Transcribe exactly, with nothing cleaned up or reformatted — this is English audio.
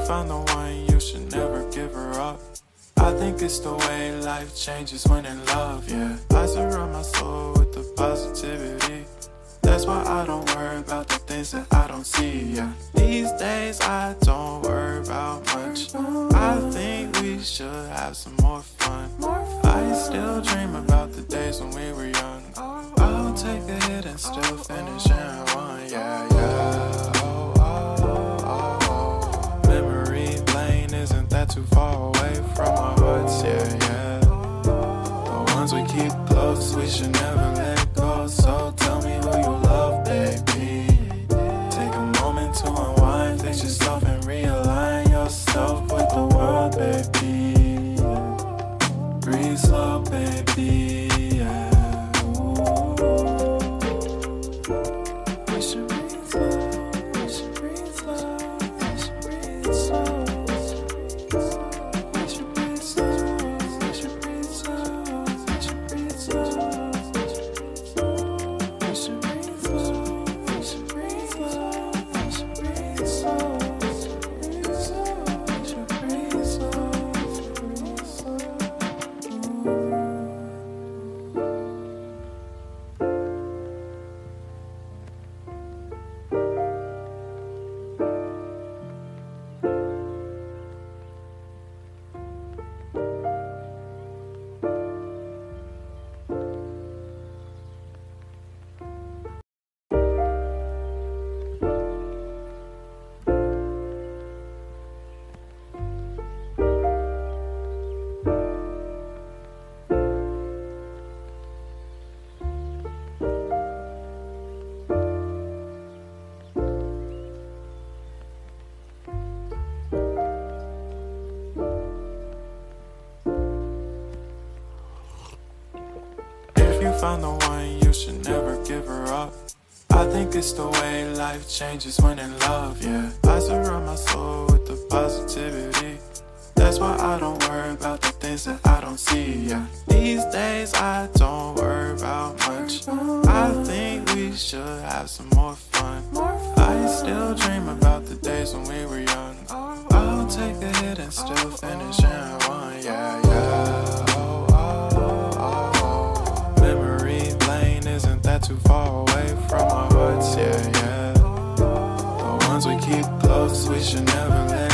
found the one, you should never give her up. I think it's the way life changes when in love, yeah. I surround my soul with the positivity. That's why I don't worry about the things that I don't see, yeah. These days I don't worry about much. I think we should have some more fun. I still dream about the days when we were young. I'll take a hit and still finish in one, yeah, yeah. Oh, oh, oh, oh. Memory lane, isn't that too far away from our hearts, yeah, yeah. The ones we keep close, we should never let go. So tell me who you love, baby. Take a moment to unwind, fix yourself and realign yourself with the world, baby. Breathe slow, baby, yeah. We should breathe slow, we should breathe slow, we should breathe slow. We should breathe slow, we should breathe slow, we should breathe slow. We should breathe slow, we should breathe slow, we should breathe slow. We should breathe slow, breathe slow. If you found the one, you should never give her up. I think it's the way life changes when in love, yeah. I surround my soul with the positivity. That's why I don't worry about the things that I don't see, yeah. These days I don't worry about much. I think we should have some more fun. I still dream about the days when we were young. I'll take a hit and still finish in one, yeah, yeah. Oh, oh, oh, oh. Memory lane, isn't that too far away from our hearts, yeah, yeah. The ones we keep close, we should never let